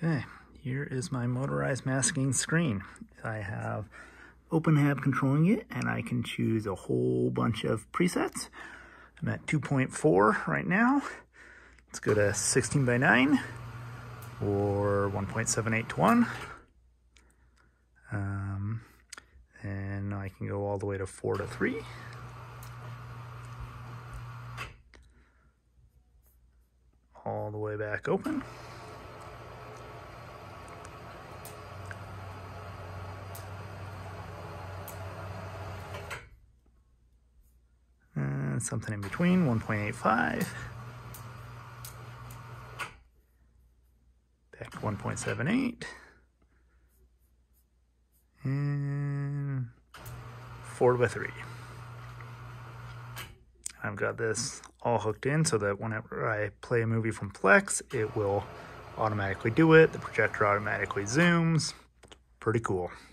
Okay, here is my motorized masking screen. I have OpenHab controlling it, and I can choose a whole bunch of presets. I'm at 2.4 right now. Let's go to 16:9 or 1.78 to 1. And I can go all the way to 4 to 3. All the way back open. And something in between, 1.85. Back to 1.78. And 4 by 3. I've got this all hooked in so that whenever I play a movie from Plex, it will automatically do it. The projector automatically zooms. Pretty cool.